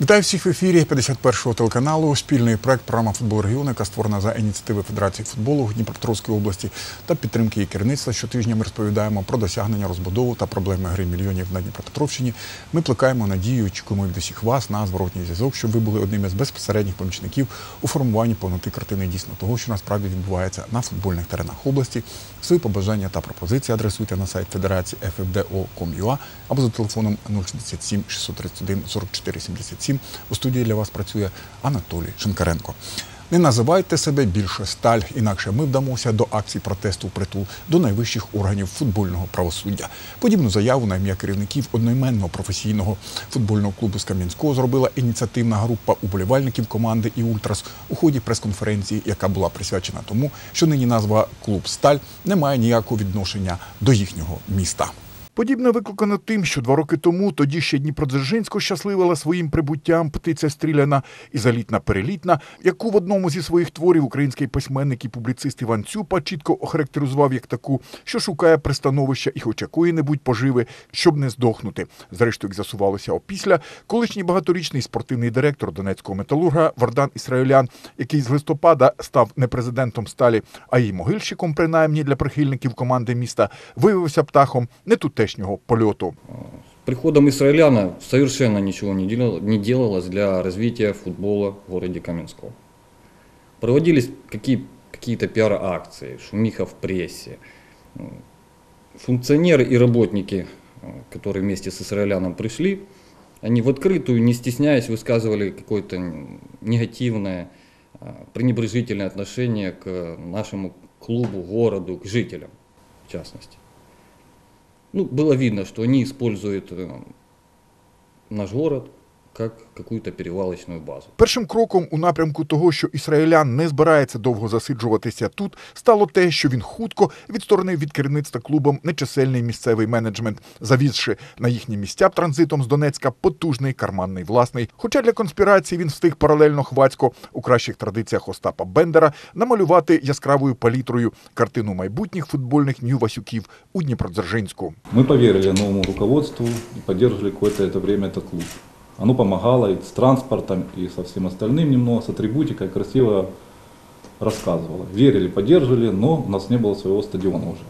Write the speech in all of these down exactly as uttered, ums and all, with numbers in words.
Вітаю всіх в ефірі п'ятдесят першого телеканалу. Спільний проект програма «Футбол регіону», яка створена за ініціативи Федерації футболу Дніпропетровської області та підтримки її керівництва. Щотижня ми розповідаємо про досягнення, розбудову та проблеми гри мільйонів на Дніпропетровщині. Ми плекаємо надію, очікуємо від усіх вас на зворотній зв'язок, щоб ви були одним із безпосередніх помічників у формуванні повноти картини дійсно того, що насправді відбувається на футбольних теренах області. Свої побажання та пропозиції адресуйте на сайт Федерації еф еф де о крапка ком крапка ю а або за телефоном нуль шістдесят сім шістсот тридцять один сорок чотири сімдесят сім. У студії для вас працює Анатолій Шинкаренко. Не називайте себе більше «Сталь», інакше ми вдамося до акцій протесту впритул до найвищих органів футбольного правосуддя. Подібну заяву на ім'я керівників одноіменного професійного футбольного клубу з Кам'янського зробила ініціативна група уболівальників команди і «Ультрас» у ході прес-конференції, яка була присвячена тому, що нині назва «Клуб Сталь» не має ніякого відношення до їхнього міста. Подібне викликано тим, що два роки тому тоді ще Дніпродзержинську щасливила своїм прибуттям птиця стріляна і залітна-перелітна, яку в одному зі своїх творів український письменник і публіцист Іван Цюпа чітко охарактеризував як таку, що шукає пристановища і хоч якої-небудь поживи, щоб не здохнути. Зрештою, як з'ясувалося опісля, колишній багаторічний спортивний директор донецького металурга Вардан Ісраїлян, який з листопада став не президентом «Сталі», а її могильщиком, принаймні для прихильників команди міста, виявився птахом не тут польоту. Приходом Исраиляна совершенно ничего не, делал, не делалось для развития футбола в городе Каменском. Проводились какие, какие-то пиар-акции, шумиха в прессе. Функционеры и работники, которые вместе с Исраиляном пришли, они в открытую, не стесняясь, высказывали какое-то негативное, пренебрежительное отношение к нашему клубу, городу, к жителям в частности. Ну, было видно, что они используют наш город як якусь перевалочну базу. Першим кроком у напрямку того, що Ісраїлян не збирається довго засиджуватися тут, стало те, що він хутко відсторонив від керівництва клубом нечисельний місцевий менеджмент, завізши на їхні місця транзитом з Донецька потужний карманний власний. Хоча для конспірації він встиг паралельно хвацько, у кращих традиціях Остапа Бендера, намалювати яскравою палітрою картину майбутніх футбольних Нью-Васюків у Дніпродзержинську. Ми повірили новому руководству і підтримували якесь время цей клуб. Оно помогало и с транспортом, и со всем остальным немного, с атрибутикой, красиво рассказывало. Верили, поддерживали, но у нас не было своего стадиона уже.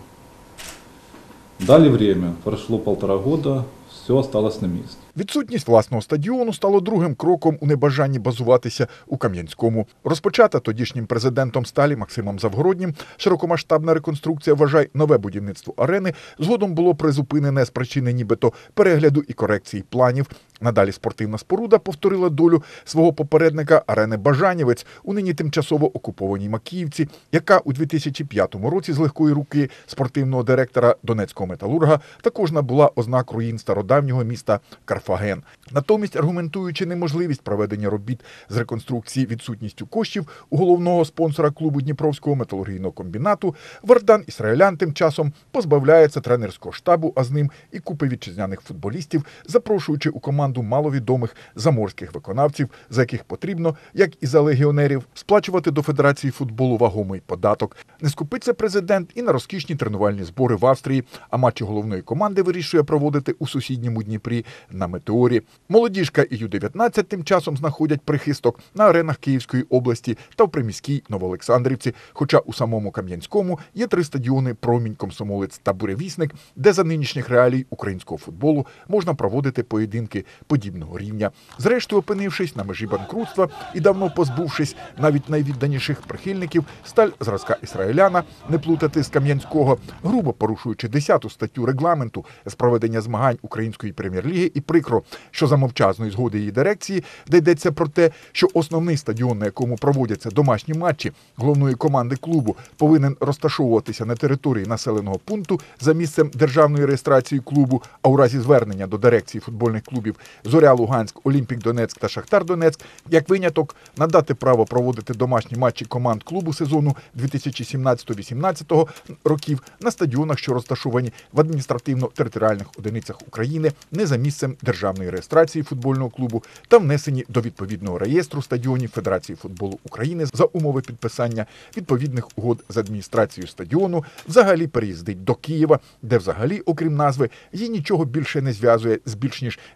Дали время, прошло полтора года, все осталось на місці. Відсутність власного стадіону стало другим кроком у небажанні базуватися у Кам'янському. Розпочата тодішнім президентом «Сталі» Максимом Завгороднім широкомасштабна реконструкція, вважай, нове будівництво арени, згодом було призупинене з причини нібито перегляду і корекції планів. Надалі спортивна споруда повторила долю свого попередника арени «Бажанівець» у нині тимчасово окупованій Макіївці, яка у дві тисячі п'ятому році з легкої руки спортивного директора донецького металурга також набула ознак руїн стародавнього міста Карфаген. Натомість, аргументуючи неможливість проведення робіт з реконструкції відсутністю коштів у головного спонсора клубу Дніпровського металургійного комбінату, Вардан Ісраїлян тим часом позбавляється тренерського штабу, а з ним і купи вітчизняних футболістів, запрошуючи у команду маловідомих заморських виконавців, за яких потрібно, як і за легіонерів, сплачувати до Федерації футболу вагомий податок. Не скупиться президент і на розкішні тренувальні збори в Австрії, а матчі головної команди вирішує проводити у сусідньому Дніпрі на «Метеорі». Молодіжка і Ю дев'ятнадцять тим часом знаходять прихисток на аренах Київської області та в приміській Новоолександрівці, хоча у самому Кам'янському є три стадіони «Промінь», «Комсомолець» та «Буревісник», де за нинішніх реалій українського футболу можна проводити поєдинки подібного рівня. Зрештою, опинившись на межі банкрутства і давно позбувшись навіть найвідданіших прихильників, «Сталь» зразка Ісраїляна, не плутати з Кам'янського, грубо порушуючи десяту статтю регламенту з проведення змагань Української прем'єр-ліги, і прикро, що за мовчазної згоди її дирекції, де йдеться про те, що основний стадіон, на якому проводяться домашні матчі головної команди клубу, повинен розташовуватися на території населеного пункту за місцем державної реєстрації клубу, а у разі звернення до дирекції футбольних клубів «Зоря Луганськ», «Олімпік Донецьк» та «Шахтар Донецьк» як виняток надати право проводити домашні матчі команд клубу сезону дві тисячі сімнадцятого-вісімнадцятого років на стадіонах, що розташовані в адміністративно-територіальних одиницях України, не за місцем державної реєстрації футбольного клубу та внесені до відповідного реєстру стадіонів Федерації футболу України за умови підписання відповідних угод з адміністрацією стадіону, взагалі переїздить до Києва, де взагалі, окрім назви, її нічого більше не зв'язує з більш ніж дев'яносто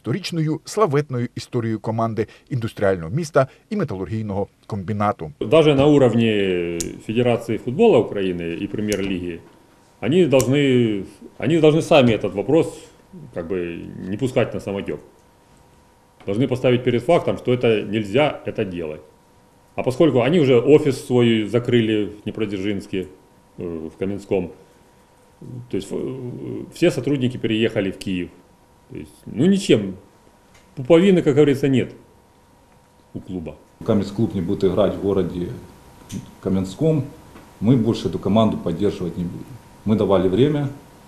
сторічною славетною історією команди індустріального міста і металургійного комбінату. Даже на уровне Федерации футбола Украины и Премьер-лиги они должны, они должны сами этот вопрос как бы не пускать на самотек. Должны поставить перед фактом, что это нельзя это делать. А поскольку они уже офис свой закрыли в Днепродзержинске, в Каменском, то есть все сотрудники переехали в Киев. То есть, ну ничем, пуповины, как говорится, нет у клуба. Каменский клуб не будет играть в городе Каменском, мы больше эту команду поддерживать не будем. Мы давали время,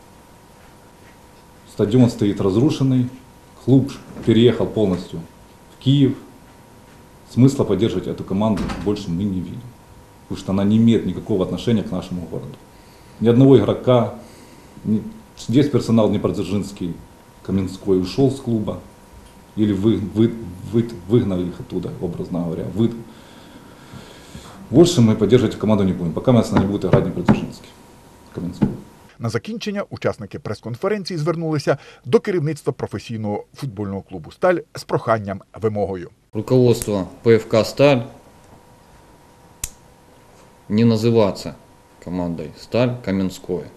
стадион стоит разрушенный, клуб переехал полностью в Киев. Смысла поддерживать эту команду больше мы не видим, потому что она не имеет никакого отношения к нашему городу. Ни одного игрока, ни... Здесь персонал Днепродзержинский, Каменской ушел с клуба, или вы, вы, вы, выгнали их оттуда, образно говоря. Вы... Больше мы поддерживать команду не будем, пока она не будет играть Днепродзержинский, Каменской. На закінчення учасники прес-конференції звернулися до керівництва професійного футбольного клубу «Сталь» з проханням, вимогою. Руководство ПФК «Сталь» не называться командой «Сталь» Каменское.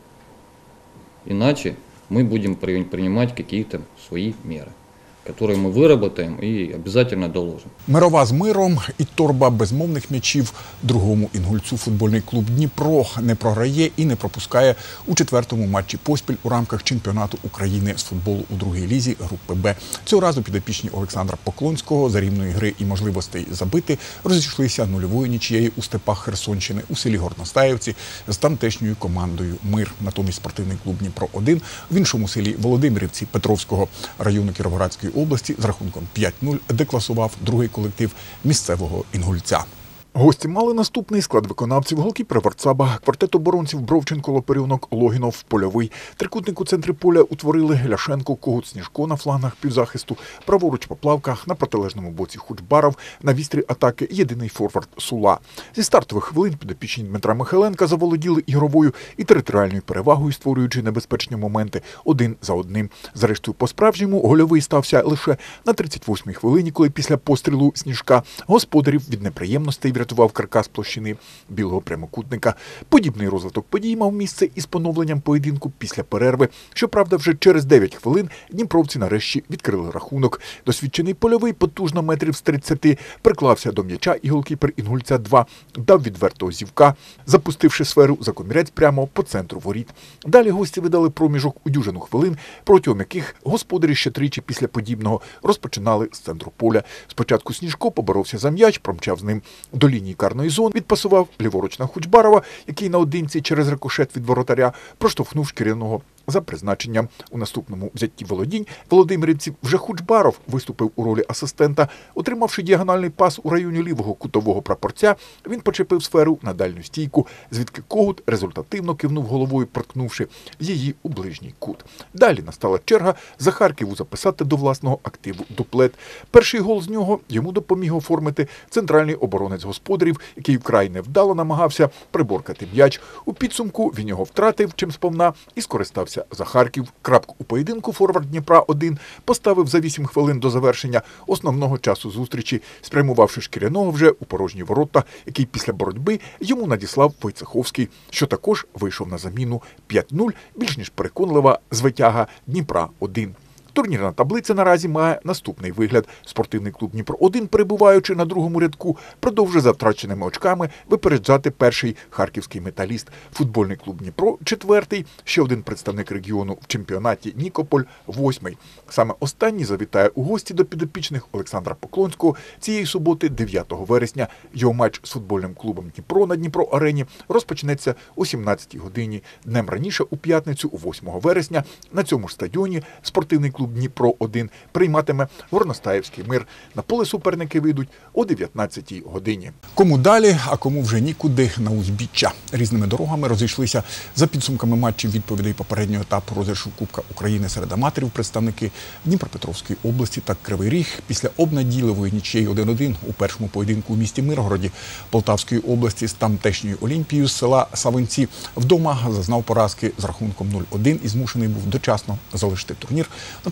Иначе мы будем принимать какие-то свои меры, которые мы выработаем и обязательно доложим. Мирова з миром і торба безмовних м'ячів другому інгульцю футбольний клуб «Дніпро» не програє і не пропускає у четвертому матчі поспіль у рамках чемпіонату України з футболу у другій лізі групи «Б». Цього разу підопічні Олександра Поклонського за рівної гри і можливостей забити розійшлися нульовою нічією у степах Херсонщини у селі Горностаївці з тамтешньою командою «Мир». Натомість спортивний клуб «Дніпро-один» в іншому селі Володимирівці Петровського району Кіровоградської області з рахунком п'ять нуль декласував другий колектив місцевого інгульця. Гості мали наступний склад виконавців: голкіпер Варцаба, квартет оборонців Бровченко, Лоперюнок, Логінов, Польовий. Трикутник у центрі поля утворили Ляшенко, Когут, Сніжко на флангах півзахисту, праворуч Поплавка, на протилежному боці Хучбаров, на вістрі атаки єдиний форвард Сула. Зі стартових хвилин підопічні Дмитра Михайленка заволоділи ігровою і територіальною перевагою, створюючи небезпечні моменти один за одним. Зрештою, по-справжньому гольовий стався лише на тридцять восьмій хвилині, коли після пострілу Сніжка господарів від неприємностей врятував каркас площини білого прямокутника. Подібний розвиток подій мав місце із поновленням поєдинку після перерви. Щоправда, вже через дев'ять хвилин дніпровці нарешті відкрили рахунок. Досвідчений Польовий потужно метрів з тридцяти приклався до м'яча, і голкіпер інгульця два дав відвертого зівка, запустивши сферу за комірець прямо по центру воріт. Далі гості видали проміжок у дюжину хвилин, протягом яких господарі ще тричі після подібного розпочинали з центру поля. Спочатку Сніжко поборовся за м'яч, промчав з ним до лінії карної зони, відпасував ліворуч на Хучбарова, який наодинці через рикошет від воротаря проштовхнув шкіряного за призначенням. У наступному взятті володінь володимирівців вже Хучбаров виступив у ролі асистента. Отримавши діагональний пас у районі лівого кутового прапорця, він почепив сферу на дальню стійку, звідки Когут результативно кивнув головою, проткнувши її у ближній кут. Далі настала черга Захарківу записати до власного активу дуплет. Перший гол з нього йому допоміг оформити центральний оборонець господарів, який вкрай невдало намагався приборкати м'яч. У підсумку він його втратив, чим сповна і скористався Захарків. Крапку у поєдинку форвард Дніпра-один поставив за вісім хвилин до завершення основного часу зустрічі, спрямувавши шкіряного вже у порожні ворота, який після боротьби йому надіслав Войцеховський, що також вийшов на заміну. п'ять нуль більш ніж переконлива звитяга Дніпра-один. Турнірна таблиця наразі має наступний вигляд. Спортивний клуб «Дніпро-один», перебуваючи на другому рядку, продовжує за втраченими очками випереджати перший харківський «Металіст». Футбольний клуб «Дніпро» – четвертий, ще один представник регіону в чемпіонаті «Нікополь» – восьмий. Саме останній завітає у гості до підопічних Олександра Поклонського цієї суботи, дев'ятого вересня. Його матч з футбольним клубом «Дніпро» на Дніпро-арені розпочнеться о сімнадцятій годині. Днем раніше, у п'ятницю, восьмого вересня, на цьому ж стадіоні спортивний клуб «Дніпро-один» прийматиме Горностаївський «Мир». На поле суперники вийдуть о дев'ятнадцятій годині. Кому далі, а кому вже нікуди на узбіччя. Різними дорогами розійшлися за підсумками матчів відповідей попереднього етапу розіграшу Кубка України серед аматорів представники Дніпропетровської області та Кривий Ріг після обнадійливої нічиєї один один у першому поєдинку у місті Миргороді Полтавської області з тамтешньою Олімпією з села Савинці. Вдома зазнав поразки з рахунком нуль один і змушений був дочасно залишити турнір.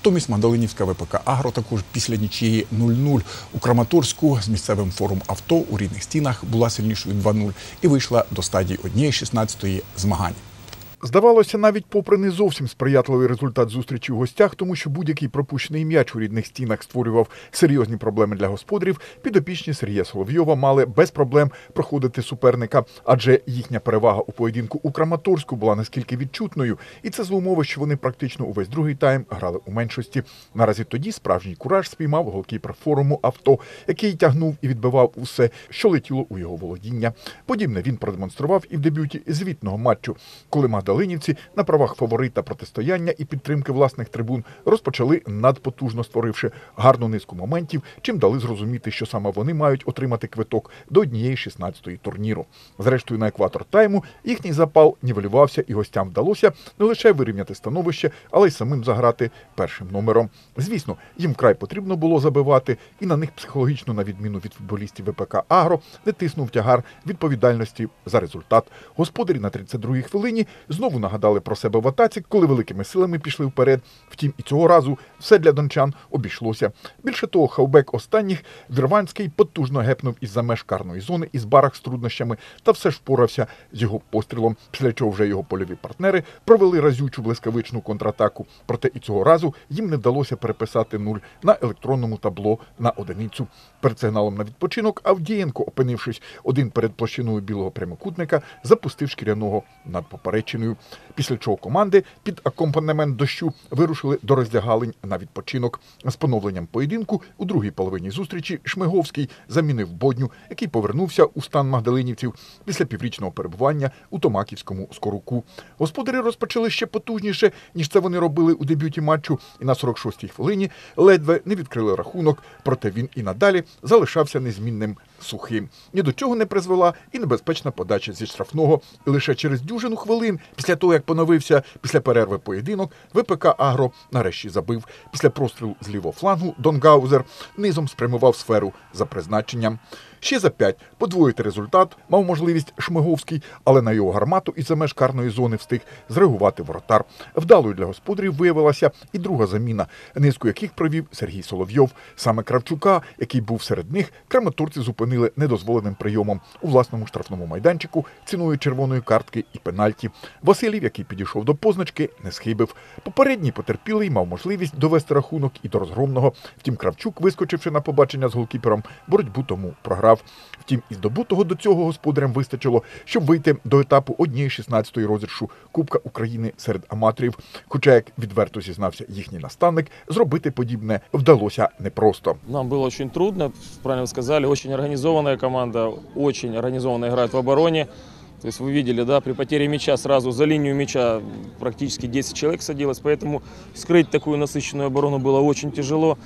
Натомість Магдалинівська ВПК «Агро» також після нічиї нуль-нуль у Краматорську з місцевим форум авто у рідних стінах була сильнішою два-нуль і вийшла до стадії однієї шістнадцятої змагань. Здавалося, навіть попри не зовсім сприятливий результат зустрічі у гостях, тому що будь-який пропущений м'яч у рідних стінах створював серйозні проблеми для господарів, підопічні Сергія Соловйова мали без проблем проходити суперника, адже їхня перевага у поєдинку у Краматорську була наскільки відчутною, і це з умови, що вони практично увесь другий тайм грали у меншості. Наразі тоді справжній кураж спіймав голкіпер форуму авто, який тягнув і відбивав усе, що летіло у його володіння. Подібне він продемонстрував і в дебюті звітного матчу, коли Магдалинівці на правах фаворита протистояння і підтримки власних трибун розпочали надпотужно, створивши гарну низку моментів, чим дали зрозуміти, що саме вони мають отримати квиток до однієї шістнадцятої турніру. Зрештою, на екватор тайму їхній запал нівелювався і гостям вдалося не лише вирівняти становище, але й самим заграти першим номером. Звісно, їм вкрай потрібно було забивати, і на них психологічно, на відміну від футболістів ВПК «Агро», не тиснув тягар відповідальності за результат. Господарі на тридцять другій хвилині знову нагадали про себе в атаці, коли великими силами пішли вперед. Втім, і цього разу все для дончан обійшлося. Більше того, хавбек останніх Вірванський потужно гепнув із-за меж карної зони із барах з труднощами та все ж впорався з його пострілом, після чого вже його польові партнери провели разючу блискавичну контратаку. Проте і цього разу їм не вдалося переписати нуль на електронному табло на одиницю. Перед сигналом на відпочинок Авдієнко, опинившись один перед площиною білого прямокутника, запустив шкіряного над поперечиною. Після чого команди під акомпанемент дощу вирушили до роздягалень на відпочинок. З поновленням поєдинку у другій половині зустрічі Шмиговський замінив Бодню, який повернувся у стан магдалинівців після піврічного перебування у Томаківському Скоруку. Господарі розпочали ще потужніше, ніж це вони робили у дебюті матчу, і на сорок шостій хвилині ледве не відкрили рахунок, проте він і надалі залишався незмінним сухим. Ні до чого не призвела і небезпечна подача зі штрафного. І лише через дюжину хвилин, після того, як поновився після перерви поєдинок, ВПК «Агро» нарешті забив. Після прострілу з лівого флангу Донгаузер низом спрямував сферу за призначенням. Ще за п'ять подвоїти результат мав можливість Шмиговський, але на його гармату із-за меж карної зони встиг зреагувати воротар. Вдалою для господарів виявилася і друга заміна, низку яких провів Сергій Соловйов. Саме Кравчука, який був серед них, краматорці зупинили недозволеним прийомом у власному штрафному майданчику ціною червоної картки і пенальті. Василів, який підійшов до позначки, не схибив. Попередній потерпілий мав можливість довести рахунок і до розгромного. Втім, Кравчук, вискочивши на побачення з голкіпером, боротьбу тому програв. Втім, і здобутого до цього господарям вистачило, щоб вийти до етапу однієї шістнадцятої розіграшу Кубка України серед аматорів. Хоча, як відверто зізнався їхній наставник, зробити подібне вдалося непросто. Нам было очень трудно, правильно вы сказали, очень организованная команда, очень организованно играет в обороне. То есть вы видели, да, при потере мяча сразу за линию мяча практически десять человек садилось, поэтому скрыть такую насыщенную оборону было очень тяжело.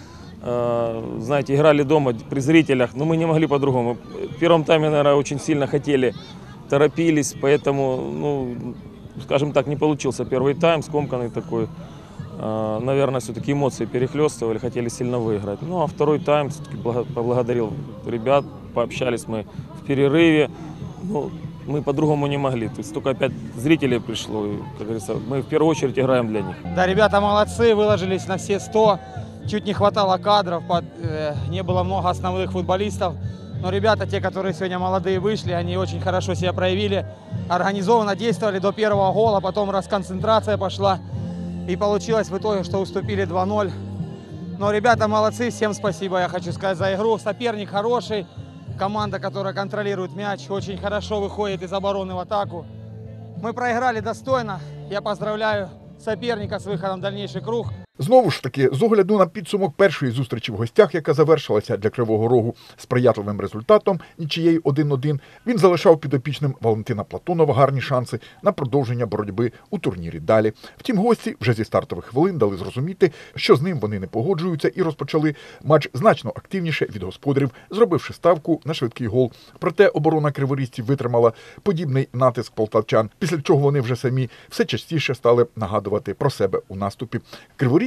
Знаете, играли дома при зрителях, но мы не могли по-другому. В первом тайме, наверное, очень сильно хотели, торопились, поэтому, ну, скажем так, не получился первый тайм, скомканный такой. Наверное, все-таки эмоции перехлестывали, хотели сильно выиграть. Ну, а второй тайм все-таки поблагодарил ребят, пообщались мы в перерыве. Ну, мы по-другому не могли. То есть только опять зрителей пришло. И, как говорится, мы в первую очередь играем для них. Да, ребята молодцы, выложились на все сто. Чуть не хватало кадров, под, э, не было много основных футболистов. Но ребята, те, которые сегодня молодые вышли, они очень хорошо себя проявили. Организованно действовали до первого гола, потом расконцентрация пошла. И получилось в итоге, что уступили два ноль. Но ребята молодцы, всем спасибо, я хочу сказать, за игру. Соперник хороший, команда, которая контролирует мяч, очень хорошо выходит из обороны в атаку. Мы проиграли достойно, я поздравляю соперника с выходом в дальнейший круг. Знову ж таки, з огляду на підсумок першої зустрічі в гостях, яка завершилася для Кривого Рогу сприятливим результатом нічиєю один-один, він залишав підопічним Валентина Платонова гарні шанси на продовження боротьби у турнірі далі. Втім, гості вже зі стартових хвилин дали зрозуміти, що з ним вони не погоджуються, і розпочали матч значно активніше від господарів, зробивши ставку на швидкий гол. Проте оборона криворізців витримала подібний натиск полтавчан, після чого вони вже самі все частіше стали нагадувати про себе у наступі. Криворізькі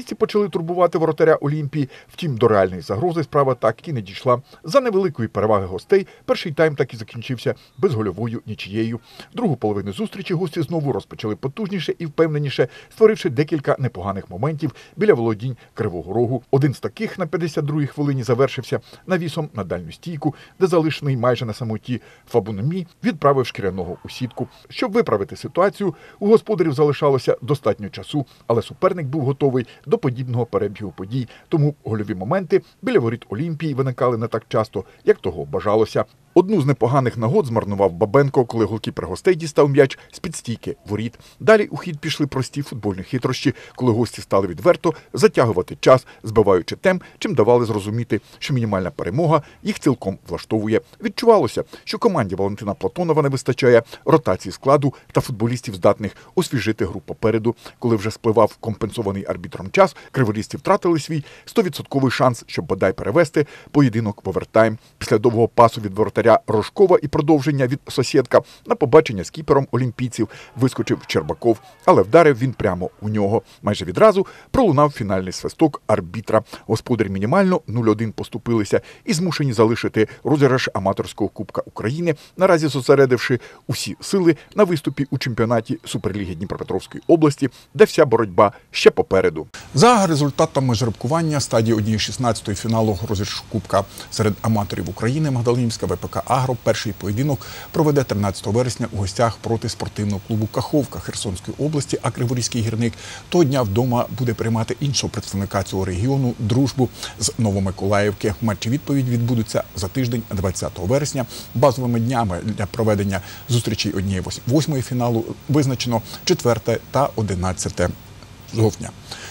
Футболістів почали турбувати воротаря Олімпії, втім до реальної загрози справа так і не дійшла. За невеликої переваги гостей перший тайм так і закінчився безгольовою нічією. Другу половину зустрічі гості знову розпочали потужніше і впевненіше, створивши декілька непоганих моментів біля володінь Кривого Рогу. Один з таких на п'ятдесят другій хвилині завершився навісом на дальню стійку, де залишений майже на самоті Фабуномі відправив шкіряного у сітку. Щоб виправити ситуацію, у господарів залишалося достатньо часу, але суперник був готовий до подібного перебігу подій, тому гольові моменти біля воріт Олімпії виникали не так часто, як того бажалося. Одну з непоганих нагод змарнував Бабенко, коли голкіпер гостей дістав м'яч з-під стійки воріт. Далі у хід пішли прості футбольні хитрощі, коли гості стали відверто затягувати час, збиваючи темп, чим давали зрозуміти, що мінімальна перемога їх цілком влаштовує. Відчувалося, що команді Валентина Платонова не вистачає ротації складу та футболістів, здатних освіжити гру попереду. Коли вже спливав компенсований арбітром час, криворізці втратили свій сто відсотків шанс, щоб бодай перевести поєдинок в овертайм. Після довгого пасу від воротаря Рожкова і продовження від Сосєдка на побачення з кіпером олімпійців вискочив Щербаков, але вдарив він прямо у нього. Майже відразу пролунав фінальний свисток арбітра. Господарі мінімально нуль один поступилися і змушені залишити розіграш аматорського Кубка України, наразі зосередивши усі сили на виступі у чемпіонаті Суперліги Дніпропетровської області, де вся боротьба ще попереду. За результатами жеребкування стадії однієї шістнадцятої фіналу розіграшу Кубка серед аматорів України Магдалинівська ВПК «Агро» перший поєдинок проведе тринадцятого вересня у гостях проти спортивного клубу «Каховка» Херсонської області, а Криворізький гірник того дня вдома буде приймати іншого представника цього регіону «Дружбу» з Новомиколаївки. Матчі відповідь відбудуться за тиждень, двадцятого вересня. Базовими днями для проведення зустрічей однієї восьмої фіналу визначено четверте та одинадцяте жовтня.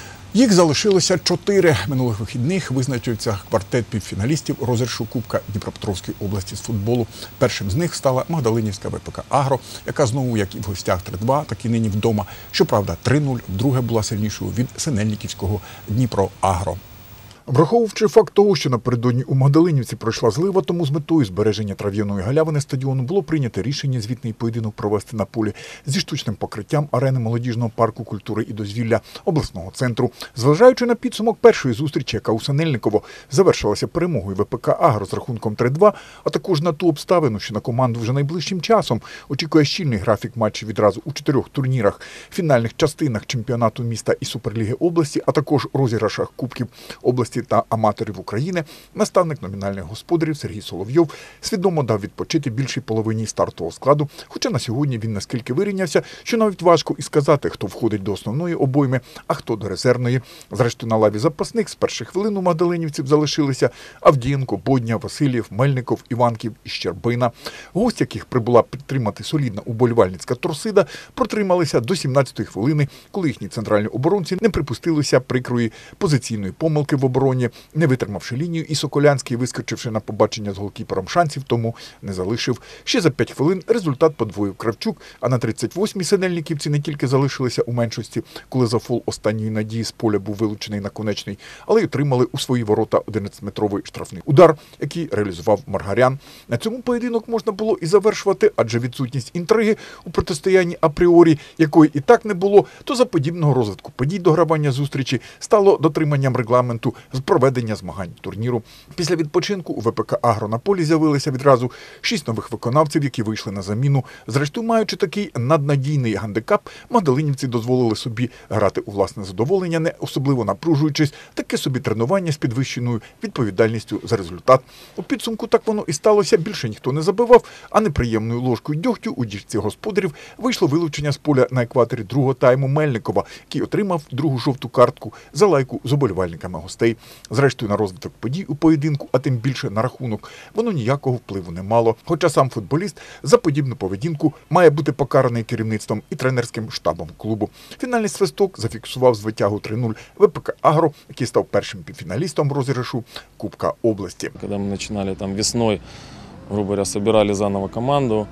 Їх залишилося чотири. Минулих вихідних визначується квартет півфіналістів розіграшу Кубка Дніпропетровської області з футболу. Першим з них стала Магдалинівська ВПК «Агро», яка знову, як і в гостях три-два, так і нині вдома. Щоправда, три нуль, вдруге була сильнішою від Синельниківського «Дніпро-Агро». Враховуючи факт того, що напередодні у Магдалинівці пройшла злива, тому з метою збереження трав'яної галявини стадіону було прийнято рішення звітний поєдинок провести на полі зі штучним покриттям арени молодіжного парку культури і дозвілля обласного центру. Зважаючи на підсумок першої зустрічі, яка у Синельниково завершилася перемогою ВПК «Агро» з рахунком три-два, а також на ту обставину, що на команду вже найближчим часом очікує щільний графік матчів відразу у чотирьох турнірах, фінальних частинах чемпіонату міста і Суперліги області, а також розіграшах Кубків області та аматорів України, наставник номінальних господарів Сергій Соловйов свідомо дав відпочити більшій половині стартового складу, хоча на сьогодні він наскільки вирівнявся, що навіть важко і сказати, хто входить до основної обойми, а хто до резервної. Зрештою, на лаві запасних з перших хвилин у магдалинівців залишилися Авдієнко, Бодня, Васильєв, Мельников, Іванків і Щербина. Гості, яких прибула підтримати солідна уболівальницька торсида, протрималися до сімнадцятої хвилини, коли їхні центральні оборонці не припустилися прикрої позиційної помилки в обороні, не витримавши лінію, і Соколянський, вискочивши на побачення з голкіпером, шансів тому не залишив. Ще за п'ять хвилин результат подвоїв Кравчук, а на тридцять восьмій синельниківці не тільки залишилися у меншості, коли за фол останньої надії з поля був вилучений наконечний, але й отримали у свої ворота одинадцятиметровий штрафний удар, який реалізував Маргарян. На цьому поєдинок можна було і завершувати, адже відсутність інтриги у протистоянні апріорі, якої і так не було, то за подібного розвитку подій догравання зустрічі стало дотриманням регламенту з проведення змагань турніру. Після відпочинку у ВПК «Агро» на полі з'явилися відразу шість нових виконавців, які вийшли на заміну. Зрештою, маючи такий наднадійний гандикап, магдалинівці дозволили собі грати у власне задоволення, не особливо напружуючись, таке собі тренування з підвищеною відповідальністю за результат. У підсумку так воно і сталося, більше ніхто не забивав, а неприємною ложкою дьогтю у діжці господарів вийшло вилучення з поля на екваторі другого тайму Мельникова, який отримав другу жовту картку за лайку з уболівальниками гостей. Зрештою, на розвиток подій у поєдинку, а тим більше на рахунок, воно ніякого впливу не мало. Хоча сам футболіст за подібну поведінку має бути покараний керівництвом і тренерським штабом клубу. Фінальний свисток зафіксував з витягу три нуль ВПК «Агро», який став першим півфіналістом розіграшу Кубка області. Коли ми починали там весною, грубо говоря, собирали заново команду,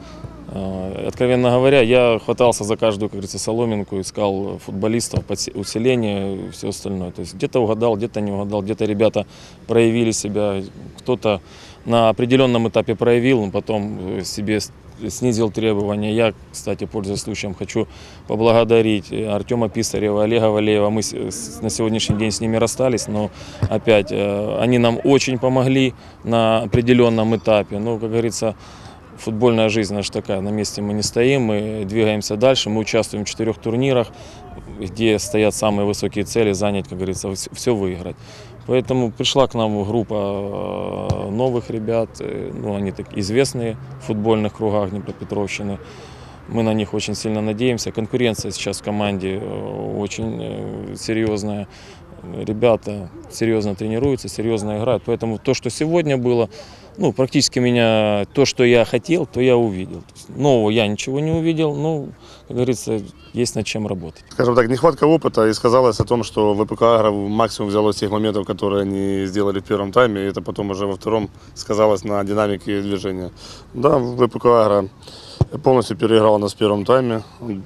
откровенно говоря, я хватался за каждую, как говорится, соломинку, искал футболистов, усиление и все остальное. То есть где-то угадал, где-то не угадал, где-то ребята проявили себя, кто-то на определенном этапе проявил, но потом себе снизил требования. Я, кстати, пользуясь случаем, хочу поблагодарить Артема Писарева, Олега Валеева. Мы на сегодняшний день с ними расстались, но опять они нам очень помогли на определенном этапе. Ну, как говорится, футбольная жизнь наша такая, на месте мы не стоим, мы двигаемся дальше, мы участвуем в четырех турнирах, где стоят самые высокие цели, занять, как говорится, все выиграть. Поэтому пришла к нам группа новых ребят, ну, они так известные в футбольных кругах Днепропетровщины. Мы на них очень сильно надеемся. Конкуренция сейчас в команде очень серьезная. Ребята серьезно тренируются, серьезно играют. Поэтому то, что сегодня было, ну, практически меня, то, что я хотел, то я увидел. Нового я ничего не увидел, но, как говорится, есть над чем работать. Скажем так, нехватка опыта и сказалось о том, что ВПК «Агро» максимум взяло с тех моментов, которые они сделали в первом тайме, и это потом уже во втором сказалось на динамике движения. Да, ВПК «Агро» полностью переиграл нас в первом тайме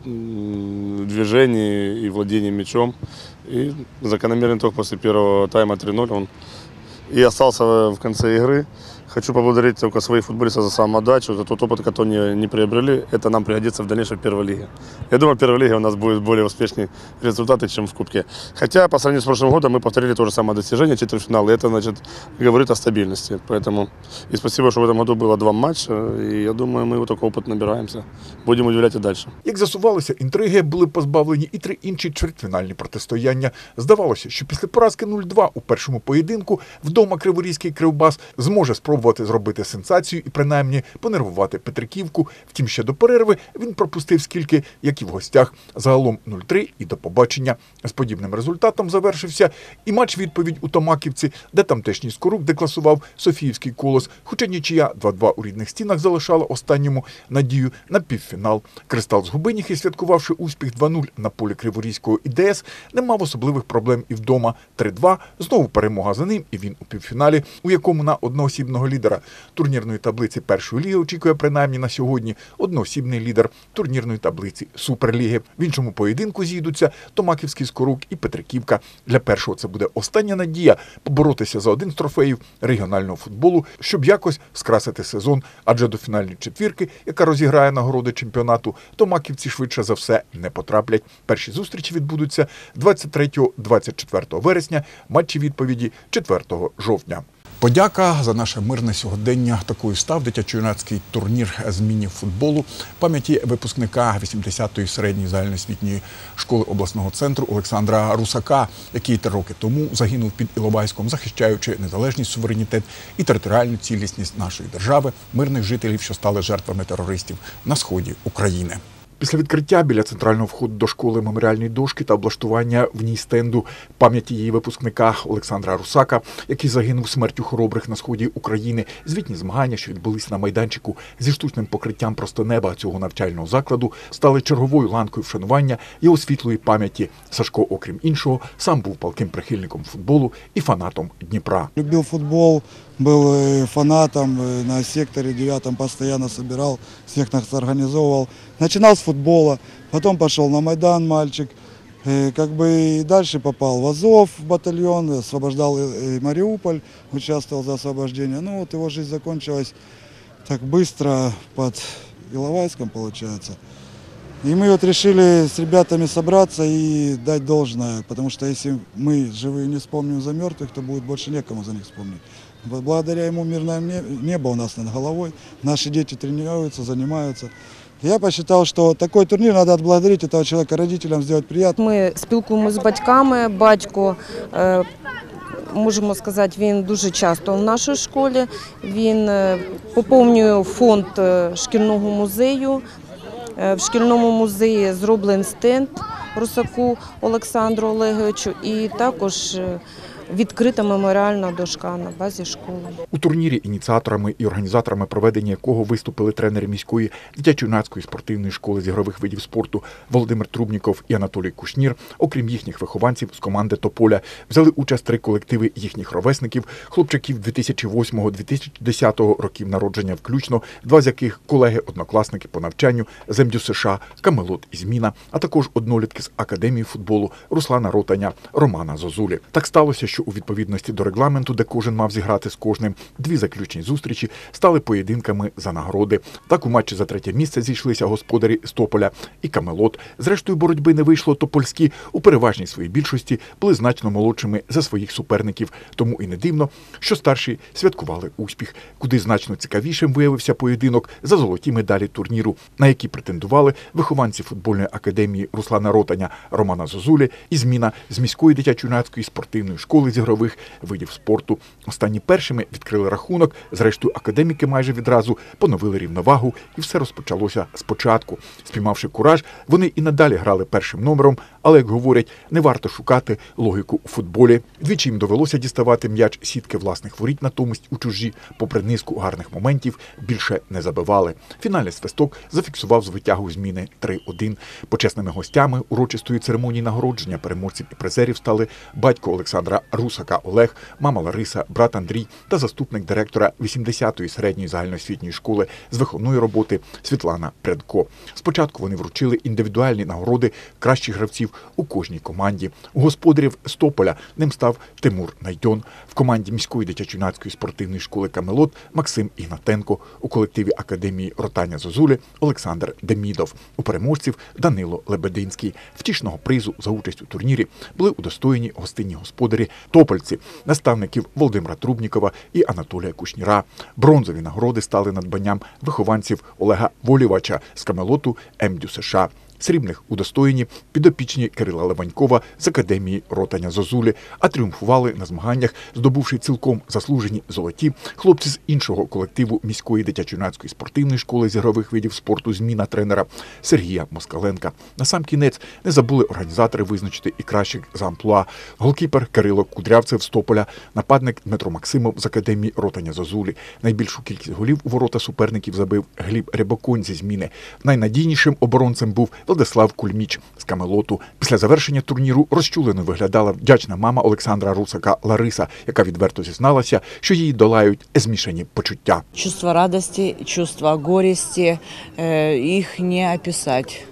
в движении и владении мячом. И закономерный итог после первого тайма три ноль он и остался в конце игры. Хочу поблагодарить только своих футболистов за самоотдачу, за тот опыт, который они не приобрели. Это нам пригодится в дальнейшем в первой лиге. Я думаю, в первой лиге у нас будут более успешные результаты, чем в Кубке. Хотя, по сравнению с прошлым годом, мы повторили то же самое достижение, четвертьфинал. И это, значит, говорит о стабильности. Поэтому и спасибо, что в этом году было два матча. И я думаю, мы вот такой опыт набираемся. Будем удивлять и дальше. Як з'ясувалося, інтриги були позбавлені і три інші чвертьфінальні протистояння. Здавалося, що після поразки нуль два у першому поєдинку вдома Криворізький Кривбас зможе спробувати зробити сенсацію і принаймні понервувати Петриківку. Втім, ще до перерви він пропустив скільки, як і в гостях. Загалом нуль три і до побачення. З подібним результатом завершився і матч-відповідь у Томаківці, де тамтешній Скорук декласував Софіївський Колос. Хоча нічия два два у рідних стінах залишала останньому надію на півфінал. Кристал з Губиніхи, святкувавши успіх два нуль на полі Криворізького ІДС, не мав особливих проблем і вдома. три два, знову перемога за ним і він у півфіналі, у якому на одноосібного лідера турнірної таблиці першої ліги очікує принаймні на сьогодні одноосібний лідер турнірної таблиці Суперліги. В іншому поєдинку зійдуться Томаківський Скорук і Петриківка. Для першого це буде остання надія поборотися за один з трофеїв регіонального футболу, щоб якось скрасити сезон, адже до фінальної четвірки, яка розіграє нагороди чемпіонату, томаківці швидше за все не потраплять. Перші зустрічі відбудуться двадцять третього - двадцять четвертого вересня, матчі відповіді четвертого жовтня. Подяка за наше мирне сьогодення. Такою став дитячо-юнацький турнір з міні-футболу пам'яті випускника вісімдесятої середньої загальноосвітньої школи обласного центру Олександра Русака, який три роки тому загинув під Іловайськом, захищаючи незалежність, суверенітет і територіальну цілісність нашої держави, мирних жителів, що стали жертвами терористів на сході України. Після відкриття біля центрального входу до школи меморіальної дошки та облаштування в ній стенду пам'яті її випускника Олександра Русака, який загинув смертю хоробрих на сході України, звітні змагання, що відбулись на майданчику зі штучним покриттям просто неба цього навчального закладу, стали черговою ланкою вшанування його світлої пам'яті. Сашко, окрім іншого, сам був палким прихильником футболу і фанатом Дніпра. Любив футбол, был фанатом, на секторе девятом постоянно собирал, всех нас организовывал. Начинал с футбола, потом пошел на Майдан мальчик, как бы и дальше попал в Азов батальон, освобождал Мариуполь, участвовал за освобождение. Ну вот его жизнь закончилась так быстро под Иловайском, получается. И мы вот решили с ребятами собраться и дать должное, потому что если мы живые не вспомним за мертвых, то будет больше некому за них вспомнить. Благодаря ему мирное небо у нас над головой, наши дети тренируются, занимаются. Я посчитал, что такой турнир надо отблагодарить этого человека, родителям сделать приятно. Ми спілкуємося з батьками, батько, е, можемо сказати, він дуже часто в нашій школі, він поповнює фонд шкільного музею. В шкільному музеї зроблений стенд Русаку Олександру Олеговичу і також відкрита меморіальна дошка на базі школи. У турнірі, ініціаторами і організаторами проведення якого виступили тренери міської дитячо-юнацької спортивної школи з ігрових видів спорту Володимир Трубніков і Анатолій Кушнір, окрім їхніх вихованців з команди «Тополя», взяли участь три колективи їхніх ровесників, хлопчаків дві тисячі восьмого - дві тисячі десятого років народження включно, два з яких колеги-однокласники по навчанню з ем ді ю США, Камелот і Зміна, а також однолітки з Академії футболу Руслана Ротаня, Романа Зозулі. Так сталося, що у відповідності до регламенту, де кожен мав зіграти з кожним, дві заключні зустрічі стали поєдинками за нагороди. Так у матчі за третє місце зійшлися господарі з Тополя і Камелот. Зрештою боротьби не вийшло, топольські у переважній своїй більшості були значно молодшими за своїх суперників. Тому і не дивно, що старші святкували успіх. Куди значно цікавішим виявився поєдинок за золоті медалі турніру, на які претендували вихованці футбольної академії Руслана Ротаня Романа Зозулі і зміна з міської дитячо-юнацької спортивної школи з ігрових видів спорту. Останні першими відкрили рахунок, зрештою академіки майже відразу поновили рівновагу і все розпочалося спочатку. Спіймавши кураж, вони і надалі грали першим номером, але, як говорять, не варто шукати логіку у футболі. Двічі їм довелося діставати м'яч сітки власних воріт, натомість у чужі, попри низку гарних моментів, більше не забивали. Фінальний свисток зафіксував звитягу зміни три один. Почесними гостями урочистої церемонії нагородження переможців і призерів стали батько Олександра Русака Олег, мама Лариса, брат Андрій та заступник директора вісімдесятої середньої загальноосвітньої школи з виховної роботи Світлана Прядко. Спочатку вони вручили індивідуальні нагороди кращих гравців у кожній команді. У господарів з Тополя ним став Тимур Найдьон, в команді міської дитячо-юнацької спортивної школи «Камелот» Максим Ігнатенко, у колективі академії Ротаня Зозулі Олександр Демідов, у переможців Данило Лебединський. Втішного призу за участь у турнірі були удостоєні гостинні господарі топольці, наставників Володимира Трубнікова і Анатолія Кушніра. Бронзові нагороди стали надбанням вихованців Олега Волівача з «Камелоту» ем-дю США. Срібних удостоєні підопічні Кирила Леванькова з академії Ротаня Зозулі, а тріумфували на змаганнях, здобувши цілком заслужені золоті, хлопці з іншого колективу міської дитячо-юнацької спортивної школи з ігрових видів спорту «Зміна» тренера Сергія Москаленка. Насамкінець не забули організатори визначити і кращих за амплуа. Голкіпер Кирило Кудрявцев з Тополя, нападник Дмитро Максимов з академії Ротаня Зозулі. Найбільшу кількість голів у ворота суперників забив Гліб Рябоконь зі «Зміни». Найнадійнішим оборонцем був Владислав Кульміч з «Камелоту». Після завершення турніру розчулено виглядала вдячна мама Олександра Русака Лариса, яка відверто зізналася, що її долають змішані почуття. Чувство радости, чувство горести, их не описать.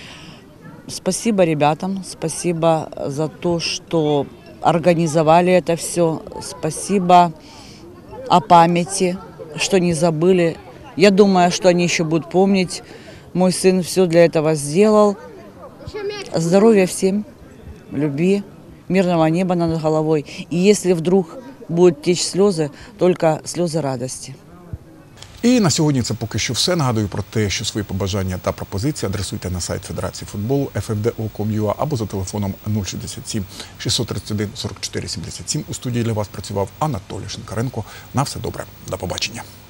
Спасибо ребятам, спасибо за то, что организовали это все. Спасибо о памяти, что не забыли. Я думаю, что они еще будут помнить. Мой сын все для этого сделал. Здоровья всем, любви, мирного неба над головой. И если вдруг будут течь слезы, только слезы радости. І на сьогодні це поки що все. Нагадую про те, що свої побажання та пропозиції адресуйте на сайт Федерації футболу еф еф де о крапка ком крапка ю а або за телефоном нуль шістдесят сім шістсот тридцять один сорок чотири сімдесят сім. У студії для вас працював Анатолій Шинкаренко. На все добре. До побачення.